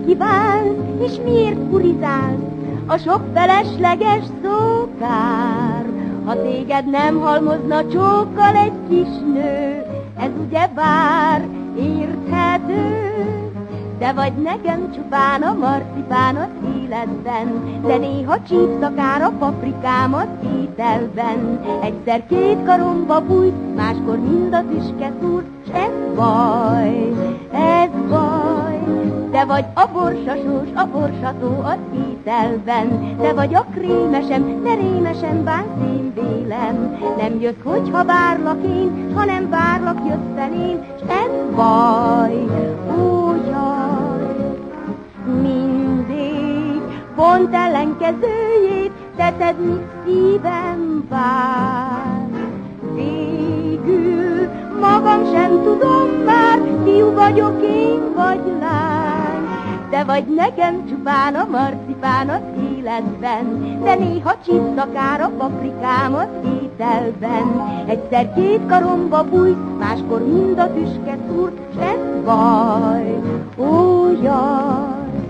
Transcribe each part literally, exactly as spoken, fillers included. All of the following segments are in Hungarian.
kívánsz, és miért kurizálsz a sok felesleges szókár? Ha téged nem halmozna csókkal egy kis nő, ez ugye bár érthető. Te vagy nekem csupán a marcipán az életben, de néha csípsz akár a paprikámat ételben. Egyszer két karomba bújsz, máskor mind a tüske szúrt, s ez baj, ez baj. Te vagy a borsasós, a borsató az ételben, te vagy a krémesem, de rémesen bánsz én vélem. Nem jössz, hogyha várlak én, s ha nem várlak, jössz felém, s ez baj, ó jaj. Mindig pont ellenkezőjét teszed, mit szívem vár. Végül magam sem tudom már, fiú vagyok én vagy lány. Te vagy nekem csupán a marcipán az életben, de néha csípsz akár a paprikám az ételben. Egyszer két karomba bújsz, máskor mind a tüske szúrt, s ez baj, ó jaj.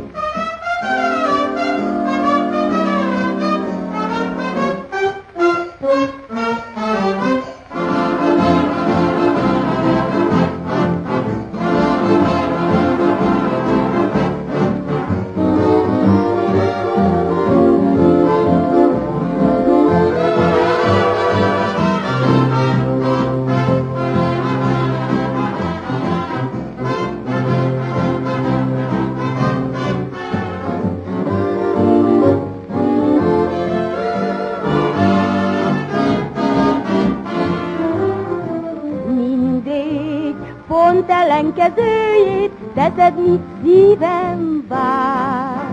Pont ellenkezőjét teszed, mit szívem vár.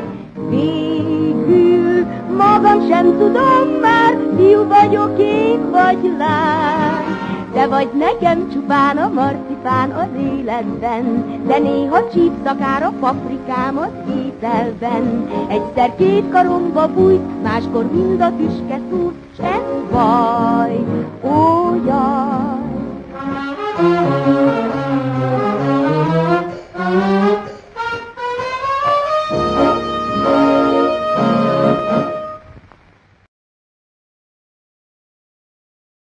Végül magam sem tudom már, fiú vagyok én vagy lány. Te vagy nekem csupán a marcipán az életben, de néha csípsz akár a paprikám az ételben. Egyszer két karomba bújsz, máskor mind a tüske szúrt, s ez baj, ó jaj.